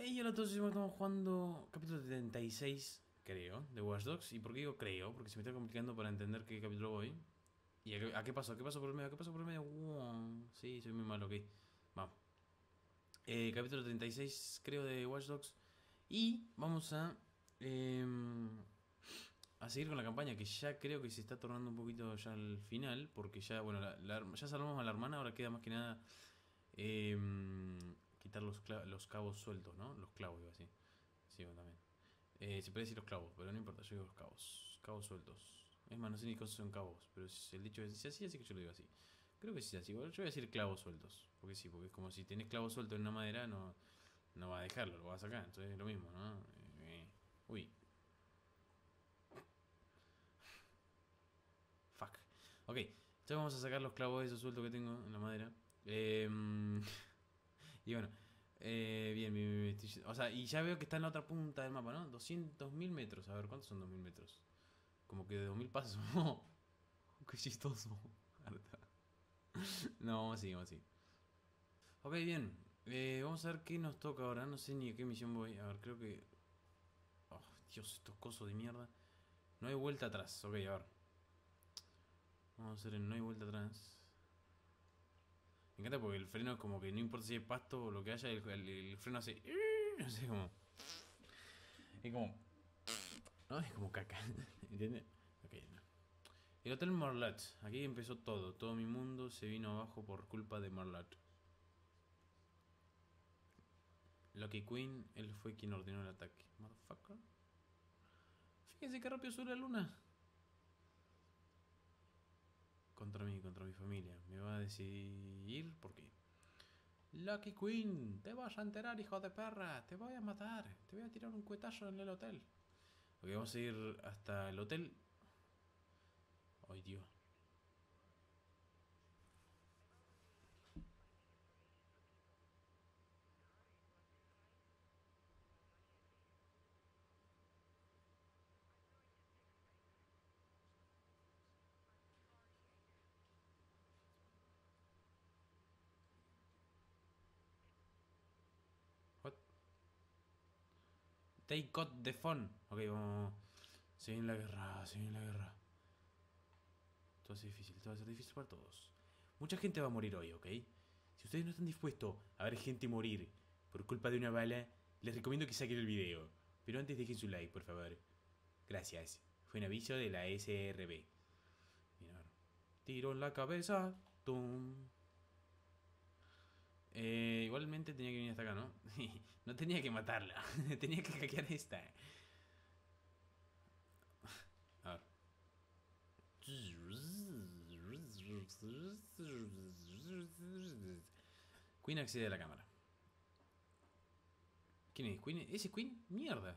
Y ahora todos estamos jugando capítulo 76, creo, de Watch Dogs. ¿Y por qué digo creo? Porque se me está complicando para entender qué capítulo voy. ¿Y a qué pasó? ¿Qué pasó por el medio? ¿Qué pasó por el medio? Sí, soy muy malo, ok. Vamos. Capítulo 36, creo, de Watch Dogs. Y vamos a seguir con la campaña, que ya creo que se está tornando un poquito ya al final. Porque ya, bueno, ya salvamos a la hermana, ahora queda más que nada quitar los cabos sueltos, ¿no? Los clavos, iba así. Sí, bueno, también. Se puede decir los clavos, pero no importa, yo digo los cabos. Cabos sueltos. Es más, no sé ni qué cosas son cabos, pero si el dicho es así, así que yo lo digo así. Creo que sí es así. Igual yo voy a decir clavos sueltos. Porque sí, porque es como si tenés clavos sueltos en una madera, no va a dejarlo, lo va a sacar. Entonces es lo mismo, ¿no? Uy, fuck. Ok, entonces vamos a sacar los clavos esos sueltos que tengo en la madera. Eh, y bueno, bien, bien, bien, o sea, y ya veo que está en la otra punta del mapa, ¿no? 200.000 metros. A ver, ¿cuántos son 2.000 metros? Como que de 2.000 pasos. Qué chistoso. No, vamos así, vamos así. Ok, bien. Vamos a ver qué nos toca ahora. No sé ni a qué misión voy. A ver, creo que... Oh, Dios, estos cosos de mierda. No hay vuelta atrás. Ok, a ver. Vamos a hacer el no hay vuelta atrás. Me encanta porque el freno es como que no importa si hay pasto o lo que haya, el freno hace... No sé, como... Es como... ¿No? Es como caca. ¿Entiendes? Ok, no. El Hotel Marlat. Aquí empezó todo. Todo mi mundo se vino abajo por culpa de Marlat. Lucky Queen, él fue quien ordenó el ataque. Motherfucker. Fíjense qué rápido sube la luna. Contra mi familia. Me va a decidir por qué. Lucky Queen, te vas a enterar, hijo de perra. Te voy a matar. Te voy a tirar un cuetazo en el hotel. Ok, vamos a ir hasta el hotel. Ay, Dios. What? Take got the phone. Ok, vamos. Se viene la guerra, se viene la guerra. Todo va a ser difícil, todo va a ser difícil para todos. Mucha gente va a morir hoy, ¿ok? Si ustedes no están dispuestos a ver gente morir por culpa de una bala, les recomiendo que saquen el video. Pero antes dejen su like, por favor. Gracias. Fue un aviso de la SRB. Mira, tiro en la cabeza. Tum. Igualmente tenía que venir hasta acá, ¿no? No tenía que matarla. Tenía que hackear esta. A ver. Queen accede a la cámara. ¿Quién es? ¿Queen? ¿Ese es Queen? ¡Mierda!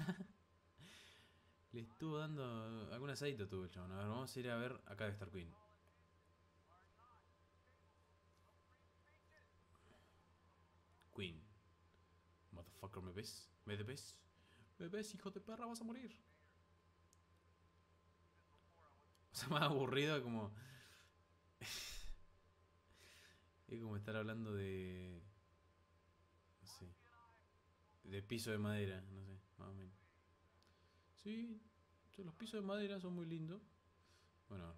Le estuvo dando algún asadito tuvo el chabón. A ver, vamos a ir a ver. Acá debe estar Queen. Queen. Motherfucker, ¿me ves? ¿Me ves? ¿Me ves, hijo de perra? Vas a morir. O sea, más aburrido como... Es como estar hablando de... No sé. De piso de madera, no sé, más o menos. Sí, los pisos de madera son muy lindos. Bueno,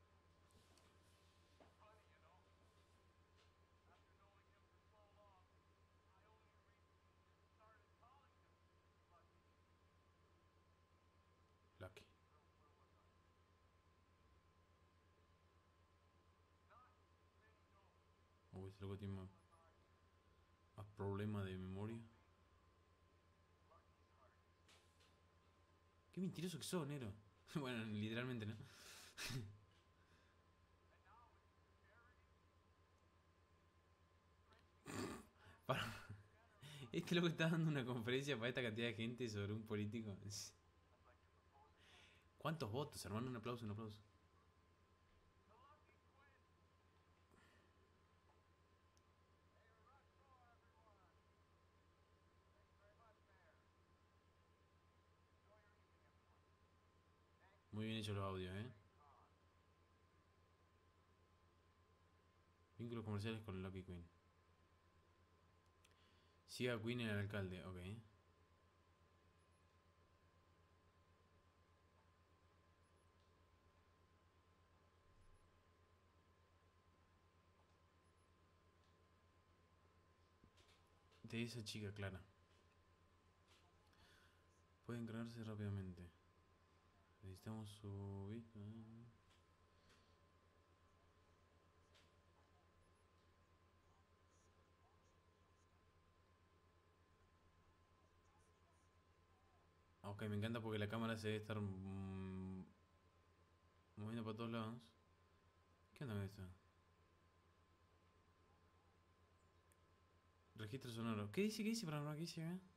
Lucky. Uy, este loco tiene más problemas de memoria. Qué mentiroso que sos, Nero. Bueno, literalmente, ¿no? Para- Este loco está dando una conferencia para esta cantidad de gente sobre un político. ¿Cuántos votos, hermano? Un aplauso, un aplauso. Muy bien hechos los audios, ¿eh? Vínculos comerciales con Lucky Queen. Siga a Queen el alcalde, ok. De esa chica, Clara. Pueden crearse rápidamente. Necesitamos subir. Ok, me encanta porque la cámara se debe estar moviendo para todos lados. ¿Qué onda con esto? Registro sonoro. ¿Qué dice? ¿Qué dice? Para ¿qué dice acá?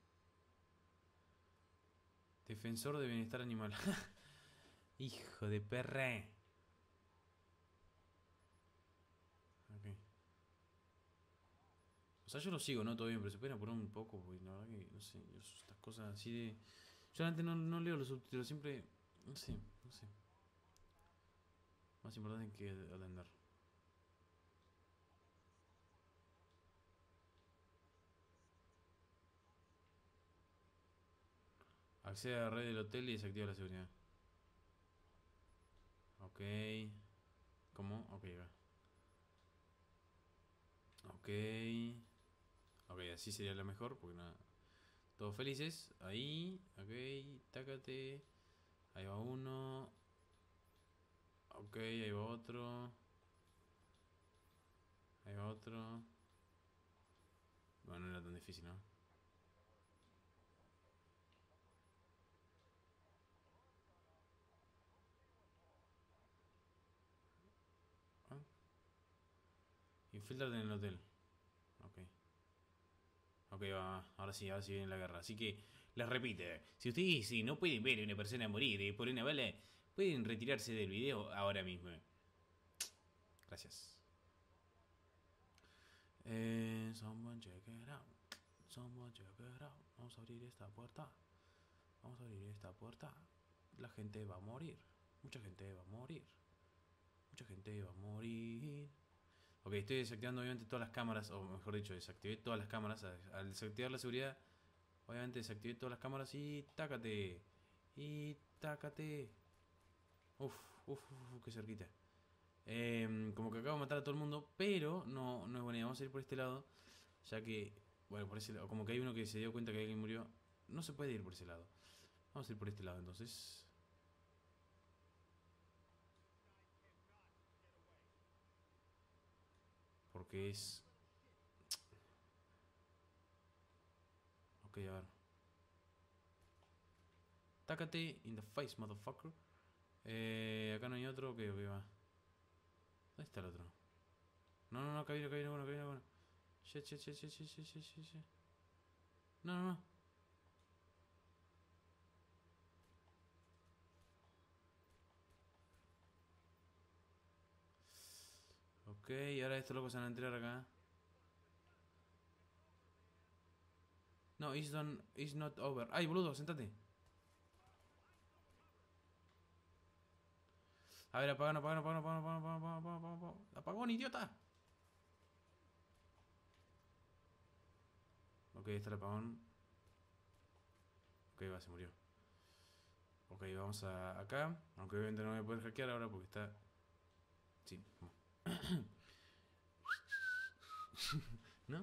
Defensor de bienestar animal. Hijo de perra. Ok. O sea, yo lo sigo, ¿no? Todo bien, pero se pueden apurar un poco, porque la verdad que, no sé, estas cosas así de... Yo antes no leo los subtítulos, siempre... No sé, no sé. Más importante que atender. Accede a la red del hotel y desactiva la seguridad. Ok. ¿Cómo? Ok, va. Ok. Ok, así sería la mejor, porque nada. Todos felices. Ahí. Ok. Tácate. Ahí va uno. Ok, ahí va otro. Ahí va otro. Bueno, no era tan difícil, ¿no? Ah, infiltrate en el hotel. Ok. Ok, va. Ahora sí viene la guerra. Así que, les repite. Si ustedes si no pueden ver a una persona morir por una bala, pueden retirarse del video ahora mismo. Gracias. Someone check it out. Someone check it out. Vamos a abrir esta puerta. Vamos a abrir esta puerta. La gente va a morir. Mucha gente va a morir. Mucha gente va a morir. Ok, estoy desactivando obviamente todas las cámaras. O mejor dicho, desactivé todas las cámaras. Al desactivar la seguridad, obviamente desactivé todas las cámaras y tácate. Y tácate. Uf, qué cerquita. Como que acabo de matar a todo el mundo, pero no es buena idea. Vamos a ir por este lado, ya que, bueno, por ese lado, como que hay uno que se dio cuenta que alguien murió. No se puede ir por ese lado. Vamos a ir por este lado entonces. Porque es... Ok, a ver. Tácate in the face, motherfucker. Acá no hay otro. Ok, va. ¿Dónde está el otro? No, acá viene bueno, acá viene bueno. Shit. No. Ok, ahora estos locos se van a entrar acá. No, it's not over. Ay, boludo, sentate. A ver, apagón, idiota. Ok, está el apagón. Ok, va, se murió. Ok, vamos a acá. Aunque obviamente no voy a poder hackear ahora porque está... Sí, ¿no?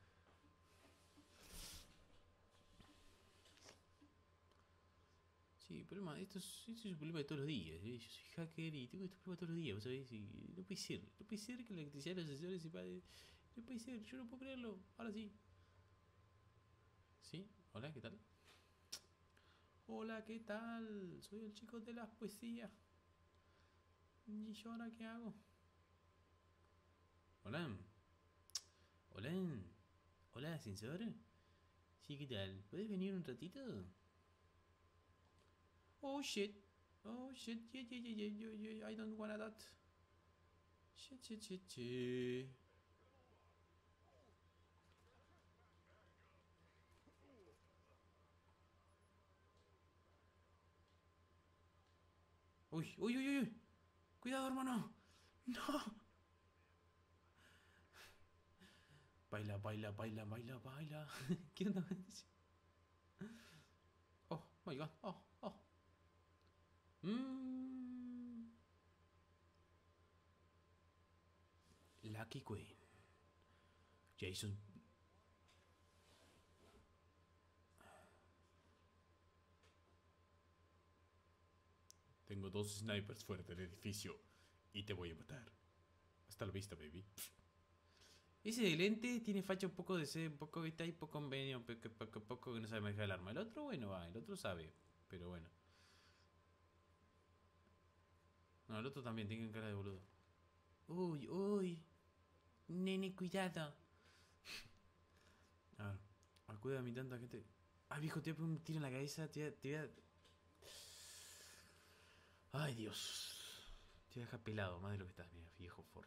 Sí, problema, esto es un problema de todos los días. Yo soy hacker y tengo estos problemas todos los días, ¿vos sabés? Y no puede ser que la electricidad de los asesores se pague. No puede ser, yo no puedo creerlo. Ahora sí. ¿Sí? Hola, ¿qué tal? Hola, ¿qué tal? Soy el chico de las poesías. ¿Y yo ahora qué hago? Hola. Hola. Hola, ascensor. Sí, ¿qué tal? ¿Puedes venir un ratito? Oh shit. Oh shit. Yeah. I don't wanna that. Shit. Uy. Cuidado, hermano. No. Baila, baila, baila, baila, baila. ¿Qué onda? Oh, my god. Oh, oh. Mmm. Lucky Queen. Jason. Tengo 2 snipers fuera del edificio y te voy a matar. Hasta la vista, baby. Ese de lente tiene facha un poco de ser, un poco vista y poco convenio, poco que no sabe manejar el arma. El otro, bueno, va, el otro sabe, pero bueno. No, el otro también tiene cara de boludo. Uy, uy. Nene, cuidado. A ver, cuida a mi tanta gente. Ah, viejo, te voy a poner un tiro en la cabeza, te voy a... Ay, Dios. Te voy a dejar pelado, más de lo que estás, mira, viejo forro.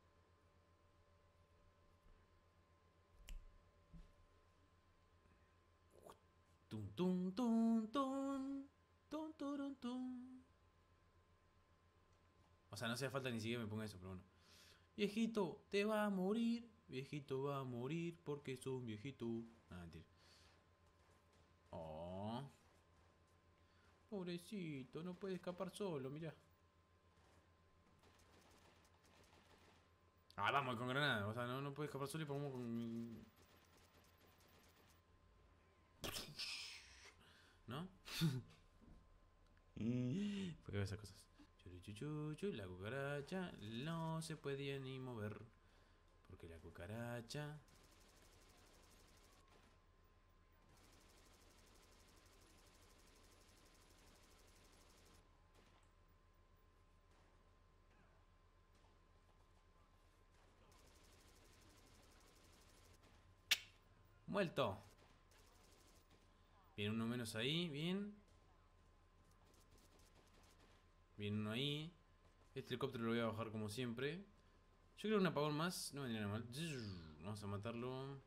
Tum, tum, tum, tum. Tum, tum, tum. O sea, no hace falta ni siquiera me ponga eso, pero bueno. Viejito, te va a morir. Viejito va a morir porque es un viejito. Ah, mentira. Oh. Pobrecito, no puede escapar solo, mira. Ah, vamos con granada. O sea, no puede escapar solo y ponemos con... ¿No? Porque esas cosas. La cucaracha no se podía ni mover. Porque la cucaracha... Muerto. Bien, uno menos ahí, bien. Bien, uno ahí. Este helicóptero lo voy a bajar como siempre. Yo creo que un apagón más no vendría nada mal. Vamos a matarlo.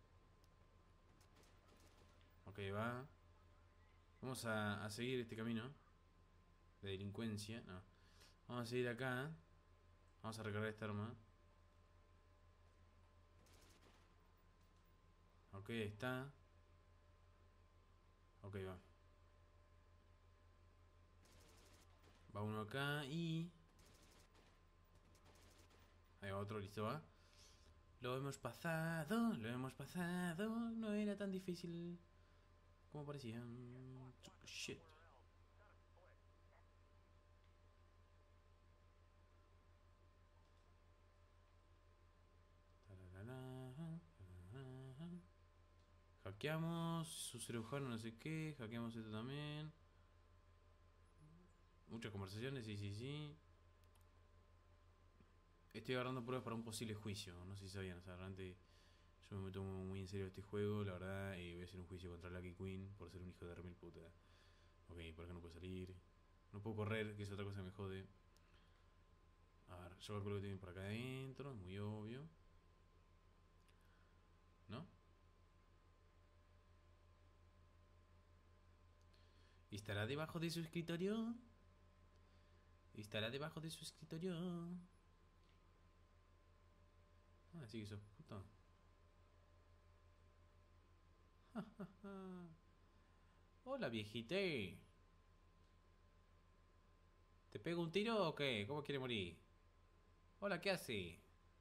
Ok, va. Vamos a seguir este camino de delincuencia. No. Vamos a seguir acá. Vamos a recargar esta arma. Ok, está. Ok, va. Va uno acá y... Ahí va otro, listo, va. Lo hemos pasado, lo hemos pasado. No era tan difícil como parecía. Shit. Hackeamos su cirujano, no sé qué. Hackeamos esto también. Muchas conversaciones, sí, sí, sí. Estoy agarrando pruebas para un posible juicio. No sé si sabían, o sea, realmente yo me tomo muy en serio este juego. La verdad, voy a hacer un juicio contra Lucky Queen por ser un hijo de remil puta. Ok, por acá no puedo salir. No puedo correr, que es otra cosa que me jode. A ver, yo calculo que tienen por acá adentro, es muy obvio. ¿No? ¿Estará debajo de su escritorio? ¿Estará debajo de su escritorio? Ah, sí que sos puto. Hola, viejite. ¿Te pego un tiro o qué? ¿Cómo quiere morir? Hola, ¿qué hace?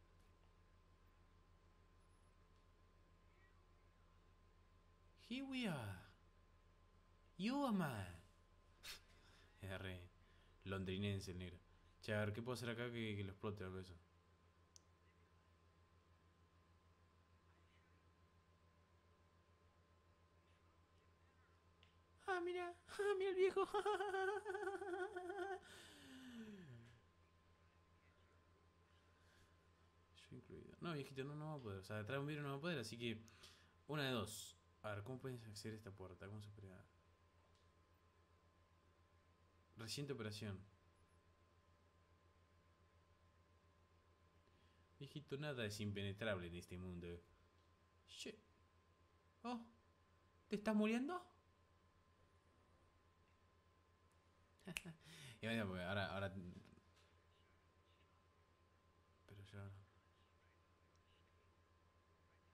Here we are. You are man. Es re londrinense el negro. Che, a ver, ¿qué puedo hacer acá que lo explote o algo de eso? Ah, mira. Ah, mira el viejo. Yo incluido. No, viejito, no va a poder. O sea, detrás de un vidrio no va a poder, así que... Una de dos. A ver, ¿cómo puedes acceder a esta puerta? ¿Cómo se puede...? Reciente operación. Viejito, nada es impenetrable en este mundo. Shit. Oh, ¿te estás muriendo? Y vaya, porque ahora... Pero ya...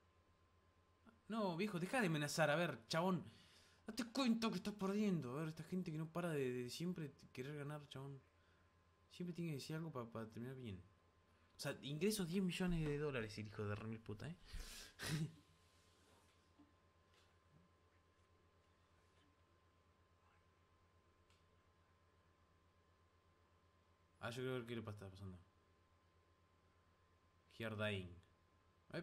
No, viejo, deja de amenazar. A ver, chabón. Date cuenta que estás perdiendo. A ver, esta gente que no para de siempre querer ganar, chabón. Siempre tiene que decir algo para terminar bien. O sea, ingreso 10 millones de dólares, el hijo de remil puta, ¿eh? Ah, yo creo que le está pasando. Here dying. Eh.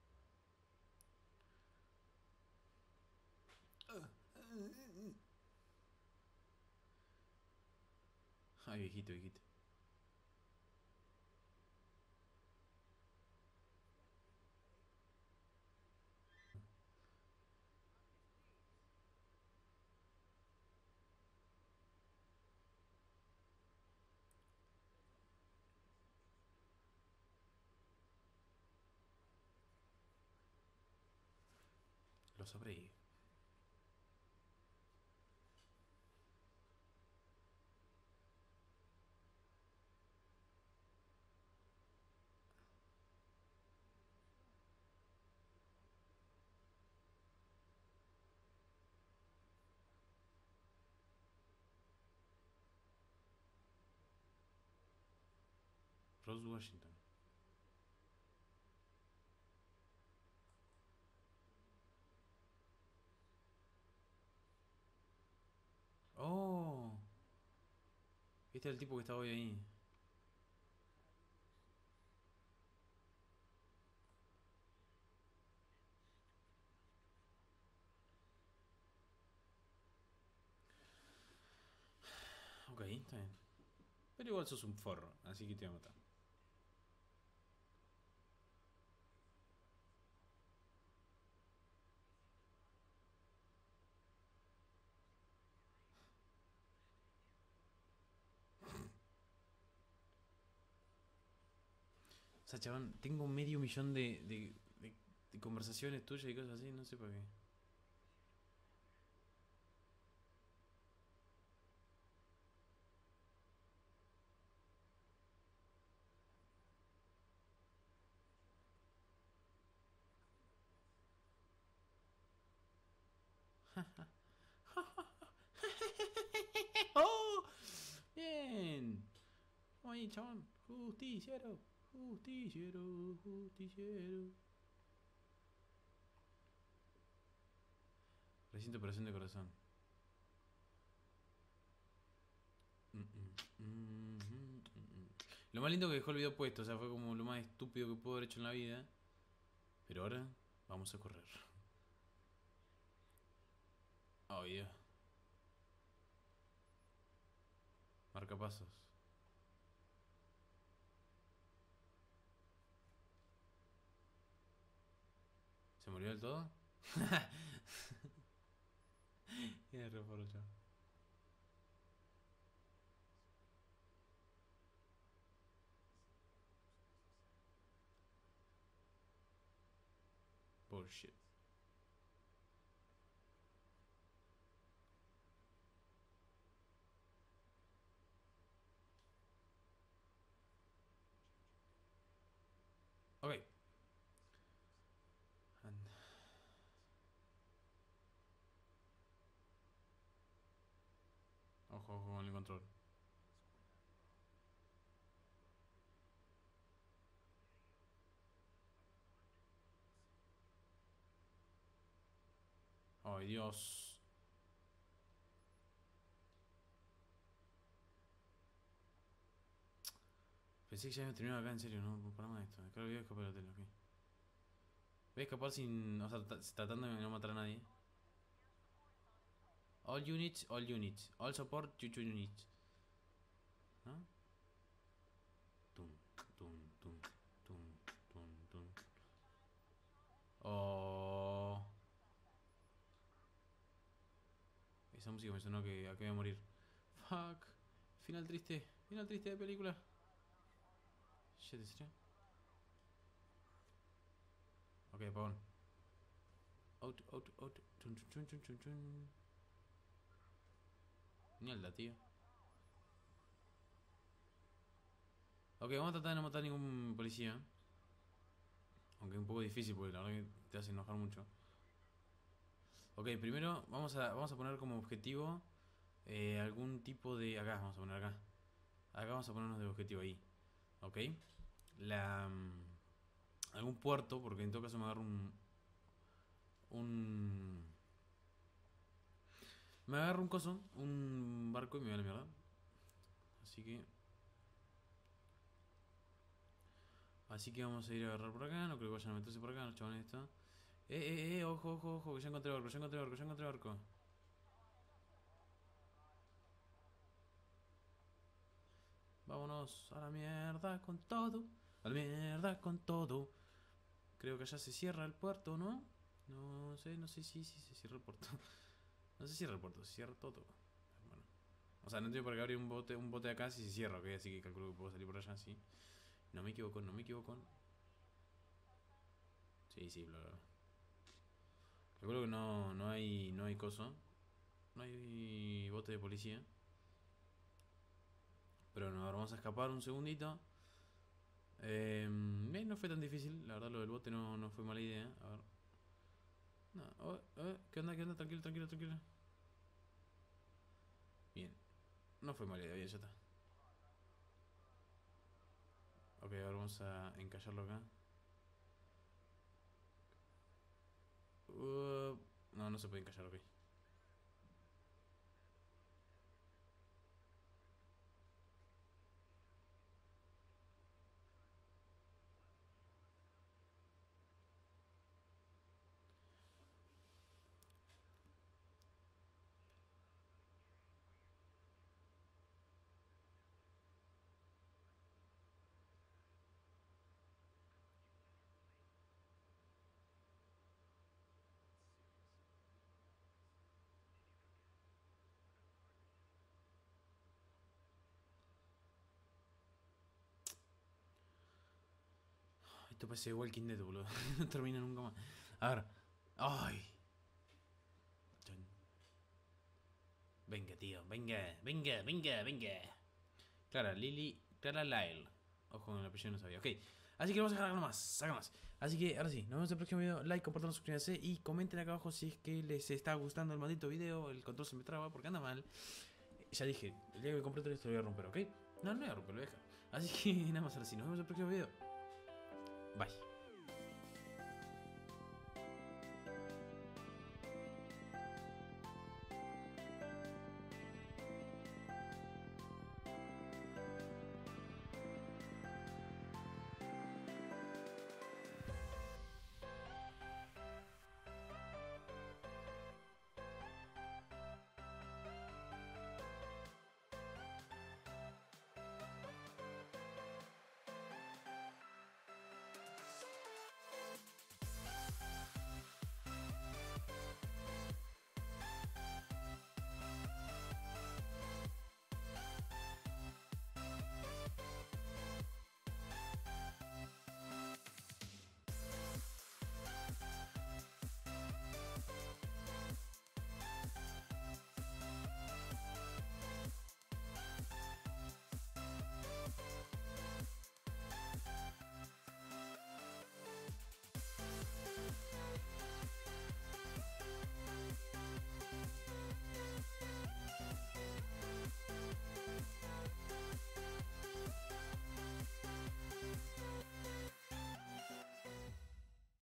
Ay, viejito, viejito. Lo sabré. Rose Washington. Oh. Este es el tipo que estaba hoy ahí. Ok, está bien. Pero igual sos un forro, así que te voy a matar. O sea, chabón, tengo medio millón de conversaciones tuyas y cosas así, no sé por qué. ¡Oh! Bien. Vamos ahí, chabón. Justiciero. Justiciero. Justiciero. Reciente operación de corazón. Mm, mm, mm, mm, mm. Lo más lindo que dejó el video puesto, o sea, fue como lo más estúpido que pudo haber hecho en la vida. Pero ahora vamos a correr. Oh, yeah. Marcapasos. ¿Se murió del todo? Tiene re por ocho. Bullshit. Ok. Ojo, ojo con el control. Ay, Dios. Pensé que ya había terminado acá, en serio, no, para más esto. Acá voy a escapar del hotel, ok. Voy a escapar sin. O sea, tratando de no matar a nadie. All units, all units. All support, two units. ¿No? Tum, tum, tum, tum, tum, tum. Oh. Esa música me sonó que acá voy a morir. Fuck. Final triste de película. Shit, ¿en serio? Ok, apagón. Out, out, out. Chun, chun, chun, chun, chun. Mierda, tío. Ok, vamos a tratar de no matar a ningún policía. Aunque es un poco difícil porque la verdad que te hace enojar mucho. Ok, primero vamos a poner como objetivo algún tipo de... Acá, vamos a poner acá. Acá vamos a ponernos de objetivo ahí. Ok. La... algún puerto, porque en todo caso me agarro un... Me agarro un coso, un barco y me voy a la mierda. Así que... Así que vamos a ir a agarrar por acá. No creo que vayan a meterse por acá, los chavales estos. Ojo, ojo, ojo, que ya encontré barco, ya encontré barco, ya encontré barco. Vámonos a la mierda con todo. A la mierda con todo. Creo que ya se cierra el puerto, ¿no? No sé, no sé si se cierra el puerto. No se cierra el puerto, se cierra todo. Bueno. O sea, no entiendo por qué abrir un bote acá si se cierra, ok. Así que calculo que puedo salir por allá, sí. No me equivoco, no me equivoco. Sí, sí, bla, bla, bla. Calculo que no hay coso. No hay bote de policía. Pero bueno, ahora vamos a escapar un segundito. No fue tan difícil, la verdad lo del bote no fue mala idea. A ver. No, ¿qué onda? ¿Qué onda? Tranquilo, tranquilo, tranquilo. Bien, no fue mala idea, bien, ya está. Ok, ahora vamos a encallarlo acá. No, no se puede encallar, ok. Esto parece Walking Dead, boludo. No termina nunca más. A ver. Ay. Venga, tío. Venga, venga, venga, venga. Clara, Lily, Clara Lyle. Ojo con el apellido, no sabía. Ok. Así que vamos a dejar algo más. Algo más. Así que ahora sí, nos vemos en el próximo video. Like, compartan, suscríbanse y comenten acá abajo si es que les está gustando el maldito video. El control se me traba porque anda mal. Ya dije, el día que complete esto lo voy a romper, ¿ok? No, no voy a romper, lo voy a dejar. Así que nada más ahora sí, nos vemos en el próximo video. Bye.